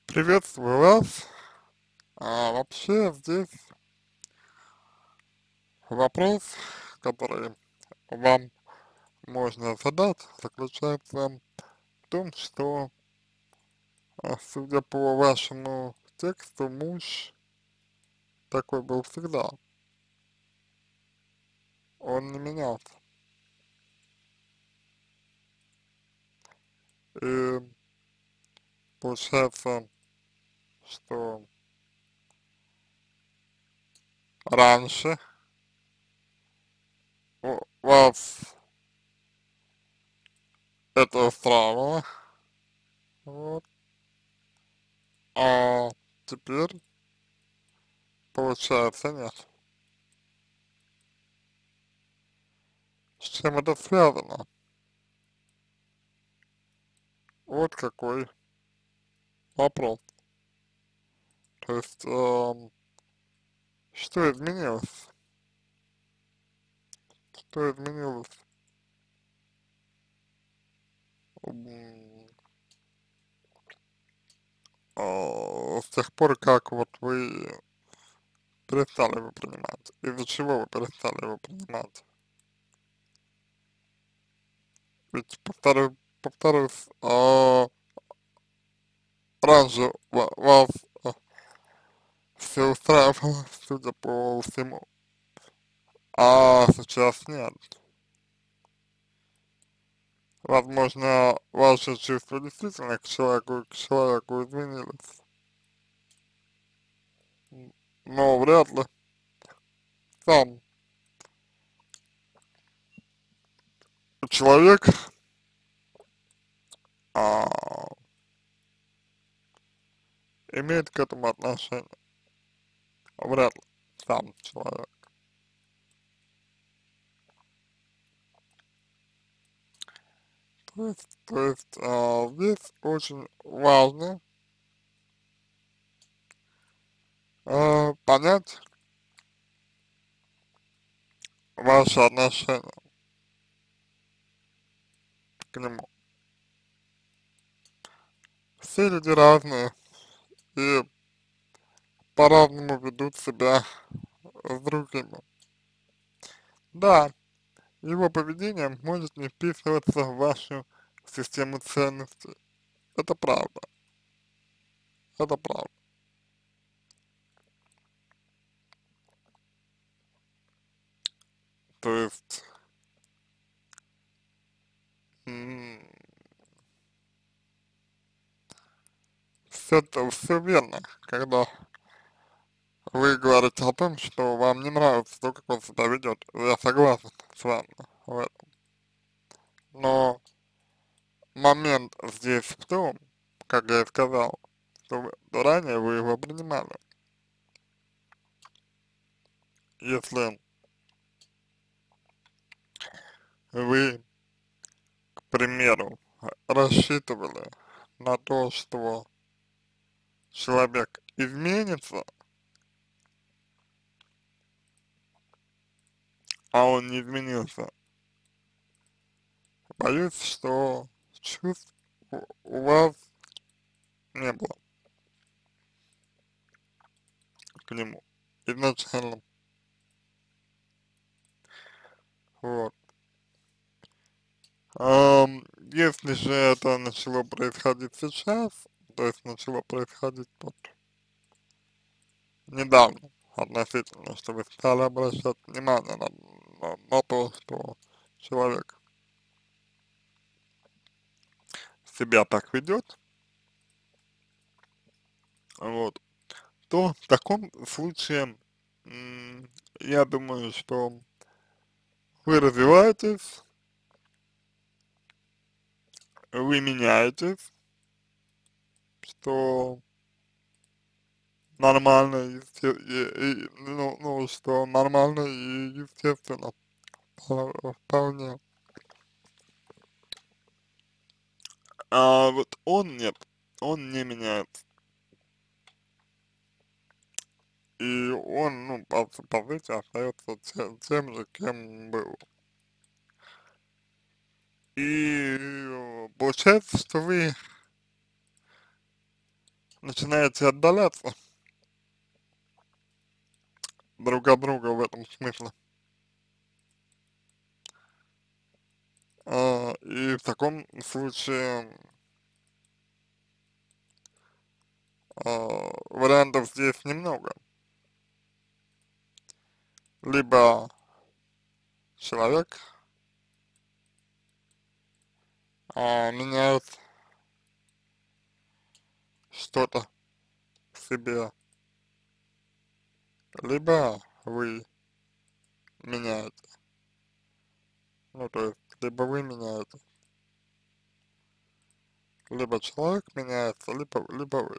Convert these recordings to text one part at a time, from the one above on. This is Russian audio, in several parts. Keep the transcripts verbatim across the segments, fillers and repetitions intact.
Приветствую вас. А, вообще здесь вопрос, который вам можно задать, заключается в том, что, а, судя по вашему тексту, муж такой был всегда, он не менялся. И получается, что раньше у вас это устраивало, вот, а теперь, получается, нет. С чем это связано? Вот какой вопрос. То есть, эм, что изменилось? Что изменилось? М, а, с тех пор, как вот вы перестали его принимать? Из-за чего вы перестали его принимать? Ведь, повторю, повторюсь, а, раньше ва- вас все устраивало, судя по всему, а сейчас нет. Возможно, ваши чувства действительно к человеку, к человеку изменились, но вряд ли сам человек, а, имеет к этому отношение, вряд ли сам человек. То есть, то есть а, здесь очень важно а, понять ваше отношение к нему. Все люди разные и по-разному ведут себя с другими. Да, его поведение может не вписываться в вашу систему ценностей. Это правда, это правда. То есть, все это все верно, когда вы говорите о том, что вам не нравится то, как он себя ведет. Я согласен с вами в этом. Но момент здесь в том, как я и сказал, что вы- ранее вы его принимали. Если вы, к примеру, рассчитывали на то, что человек изменится, а он не изменился, боюсь, что чувств у у вас не было к нему изначально. Вот. Ам, если же это начало происходить сейчас, то есть начало происходить вот недавно относительно, что вы стали обращать внимание на, на, на то, что человек себя так ведет, вот, то в таком случае, м, я думаю, что вы развиваетесь, вы меняетесь, что нормально, есте- и- и, ну, ну, что нормально и естественно, впо- вполне. А вот он нет, он не меняется. И он, ну, по, по сути, остается тем, тем же, кем был. И э, получается, что вы начинаете отдаляться друг от друга в этом смысле. А, и в таком случае а, вариантов здесь немного. Либо человек а, меняет что-то в себе, либо вы меняете. Ну, то есть, либо вы меняете, либо человек меняется, либо, либо вы.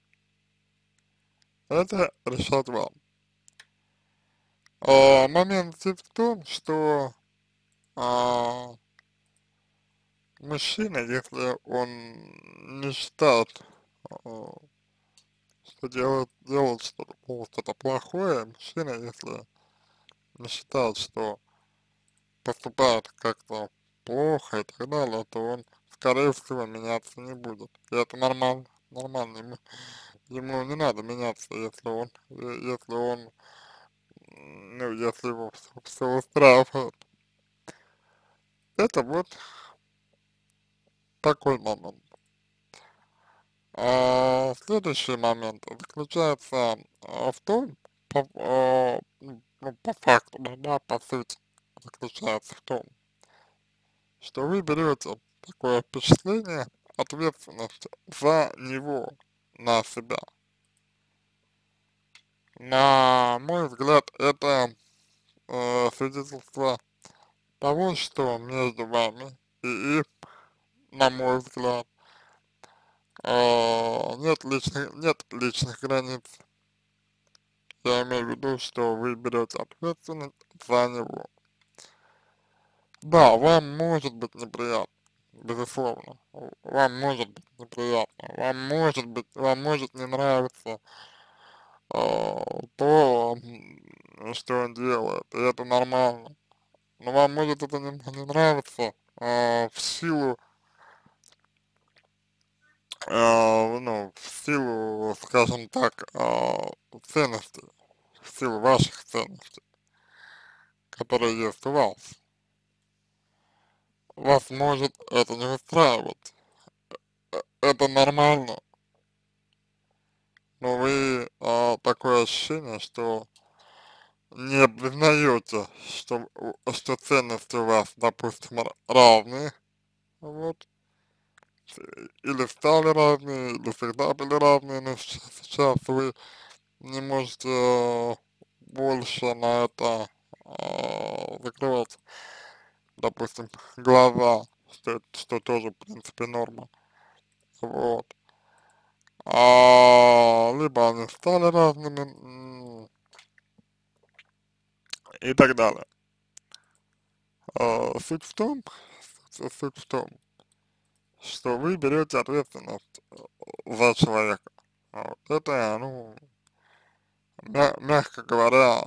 Это решать вам. А, момент здесь в том, что а, мужчина, если он не считает, а, что делает, делает что-то что плохое, мужчина, если не считает, что поступает как-то плохо и так далее, то он, скорее всего, меняться не будет. И это нормально, нормально. Ему, ему не надо меняться, если он, э, если он, м, ну, если его все устраивает. Это вот такой момент. А следующий момент заключается а, в том, по, а, м, ну, по факту, да, да, по сути, заключается в том, что вы берете такое впечатление ответственности за него на себя. На мой взгляд, это э, свидетельство того, что между вами и им, на мой взгляд, э, нет личных, нет личных границ. Я имею в виду, что вы берете ответственность за него. Да, вам может быть неприятно, безусловно. Вам может быть неприятно, вам может быть, вам может не нравиться а, то, м, что он делает, и это нормально. Но вам может это не, не нравиться а, в силу, а, ну, в силу, скажем так, а, ценностей, в силу ваших ценностей, которые есть у вас. Вас может это не устраивать, это нормально, но вы а, такое ощущение, что не признаете, что, у- что ценности у вас, допустим, р- равные, вот, или стали разные, или всегда были разные, но сейчас, сейчас вы не можете э, больше на это э, закрывать, допустим, глаза, что, это- что тоже, в принципе, норма, вот. А, либо они стали разными м, и так далее. А, суть в том, суть суть в том, что вы берете ответственность э, за человека. Вот. Это, ну, мя- мягко говоря,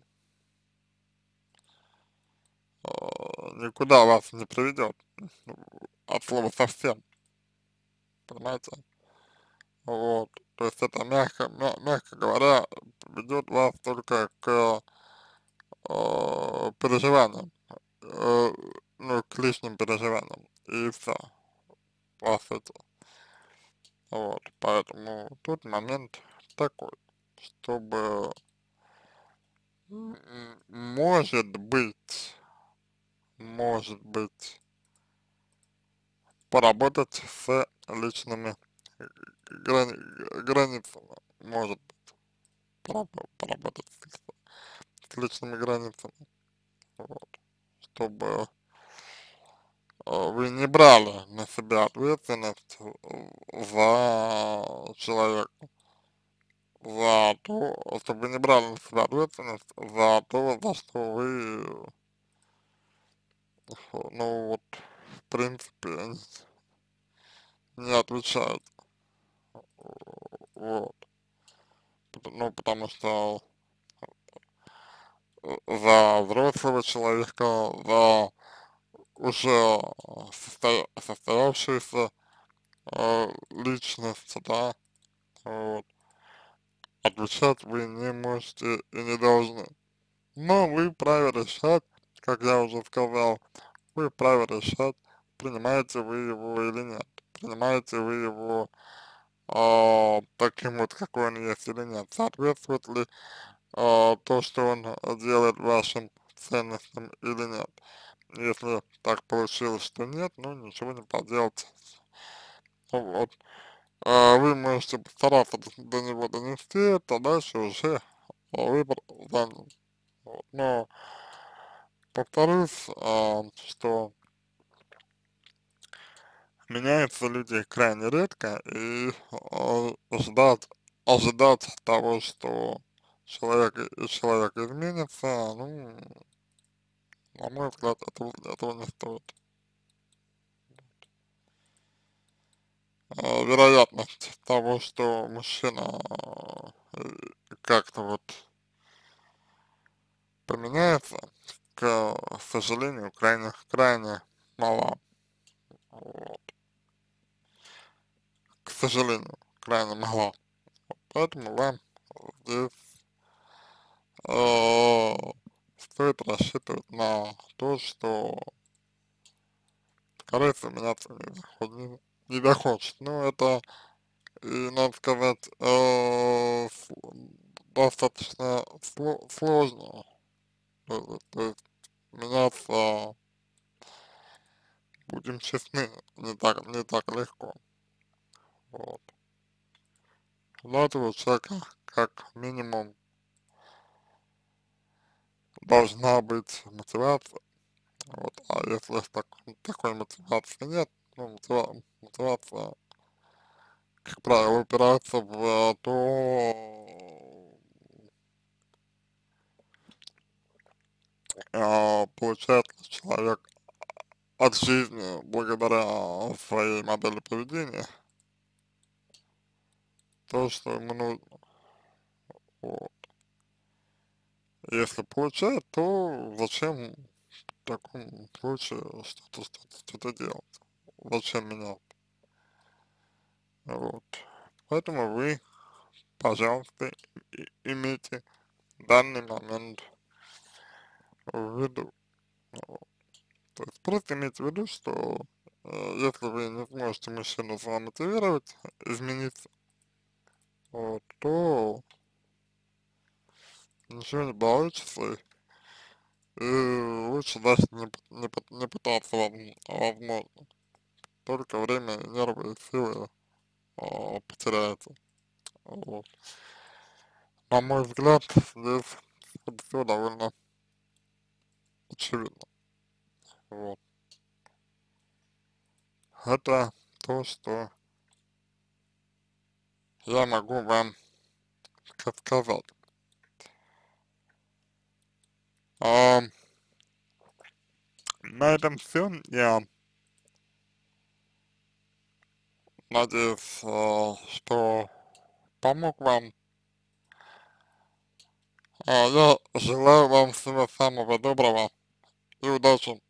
э, никуда вас не приведет, ну, от слова совсем, понимаете? Вот. То есть это мягко, мя- мягко говоря, ведет вас только к э, переживаниям, э, ну, к личным переживаниям, и все, по сути. Вот, поэтому тут момент такой, чтобы, м, может быть, может быть, поработать с личными грани границами, может быть, пораб- поработать с, с личными границами, вот, чтобы э, вы не брали на себя ответственность э, за человека, за то, чтобы вы не брали на себя ответственность за то, за что вы, ну вот, в принципе, не, не отвечаете, вот, Пот- ну, потому что э, за взрослого человека, за уже состо- состоявшуюся э, личность, да, вот. Отвечать вы не можете и не должны. Но вы вправе решать, как я уже сказал, вы вправе решать, принимаете вы его или нет. Принимаете вы его а, таким вот, какой он есть или нет. Соответствует ли а, то, что он делает вашим ценностям или нет. Если так получилось, что нет, ну ничего не поделать. Ну вот. А, вы можете постараться до, до него донести, то дальше уже выбор за ним. Вот. Но повторюсь, а, что меняются люди крайне редко, и а, ждать, ожидать того, что человек, и человек изменится, ну, на мой взгляд, этого, этого не стоит. А, вероятность того, что мужчина э, как-то вот поменяется, к сожалению, крайне, крайне мала. Вот. К сожалению, крайне мала. Поэтому вам здесь э, стоит рассчитывать на то, что, скорее всего, меняться не, заход, не, не захочет. Ну, это, и, надо сказать, э, с- достаточно сло сложно. То, то есть меняться, будем честны, не так, не так легко. Вот. Для этого у человека как минимум должна быть мотивация. Вот. А если так, такой мотивации нет, ну, мотива мотивация, как правило, упирается в то, а, получает ли человек от жизни благодаря своей модели поведения то, что ему нужно. Вот. Если получает, то зачем в таком случае что-то что-то что-то делать? Зачем менять? Вот. Поэтому вы, пожалуйста, и- имейте данный момент в виду. Вот. То есть просто имейте в виду, что э, если вы не сможете мужчину замотивировать измениться, вот, то ничего не получится, и лучше дальше не, п- не, п- не пытаться, возм- возможно. Только время, нервы и силы а, потеряете. Вот. На мой взгляд, здесь все довольно очевидно. Вот. Это то, что я могу вам ска- сказать. А, на этом все. Я надеюсь, а, что помог вам. А, я желаю вам всего самого доброго и удачи.